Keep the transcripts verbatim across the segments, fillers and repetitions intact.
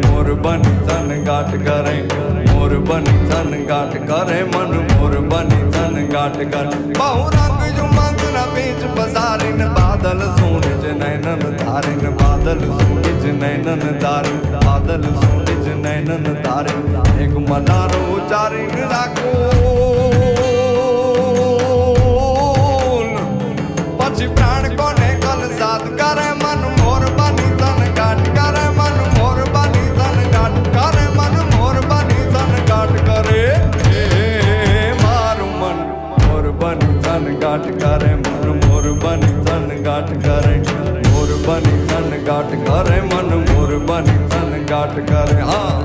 मोर बनी तन गाट करे, मोर बनी तन गाट करे मन मोर बनी तन गाट करे। बहु रंग जुमंग न बीच बसारिन बादल सूरज नैनन धारिन, बादल सूरज नैनन धारिन, बादल सूरज नैनन धारिन। एक मलारो उचारिन राखो पछी प्राण कोने कल साथ करे मन मोर बनी तन गाट करे, मन मोर बनी तन गाट करे, मन मोर बनी तन गाट करे। ए मारू मन मोर बनी तन गाट करे, मन मोर बनी तन गाट करे, मोर बनी तन गाट करे, मन मोर बनी तन गाट करे। हाँ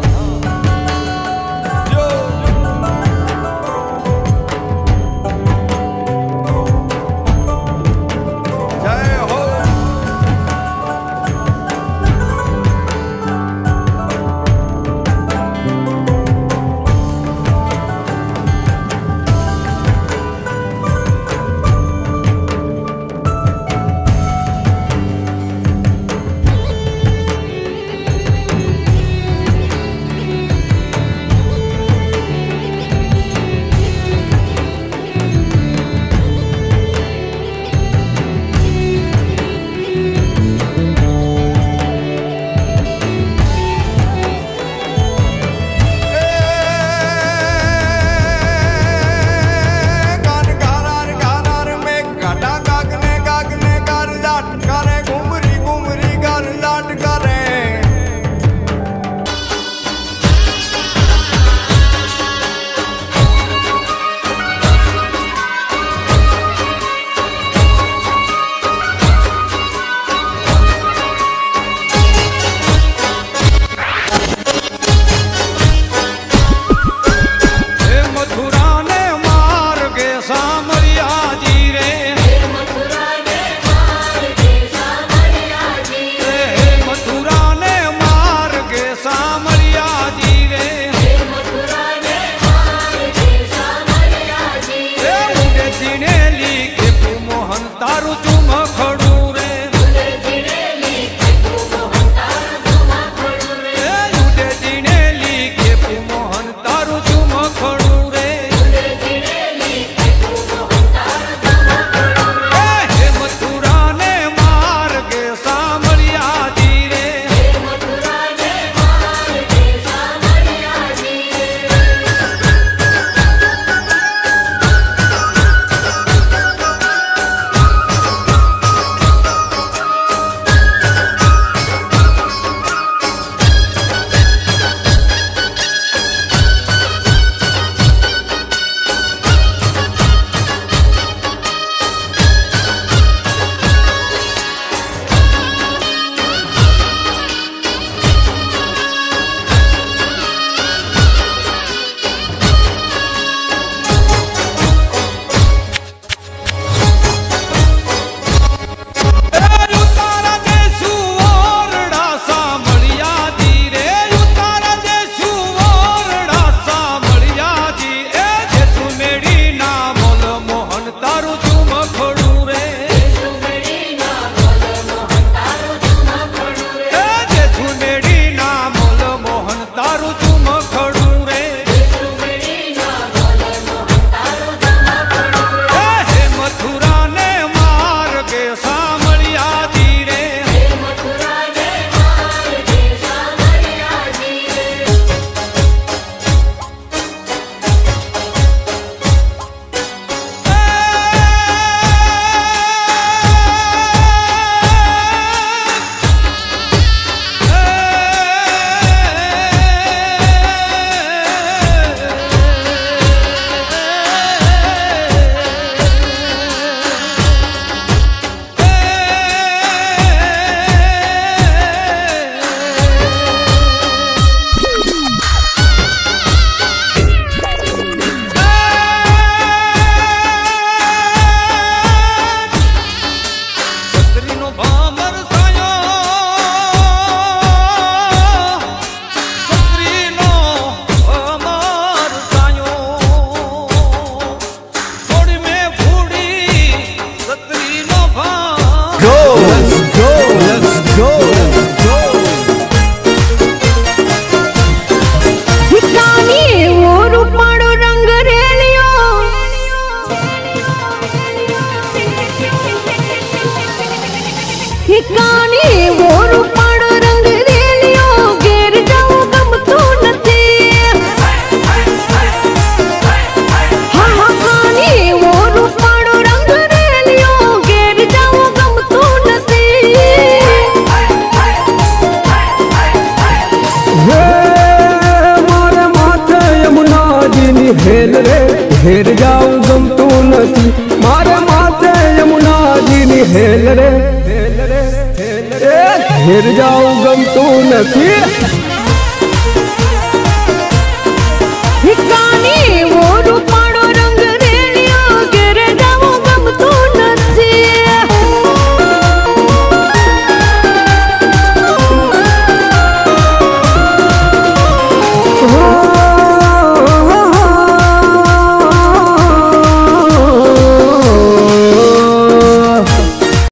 ની હેલ રે ઘેર જાઉં ગમતું નથી મારે માથે યમુનાજી ની હેલ રે ઘેર જાઉં ગમતું નથી।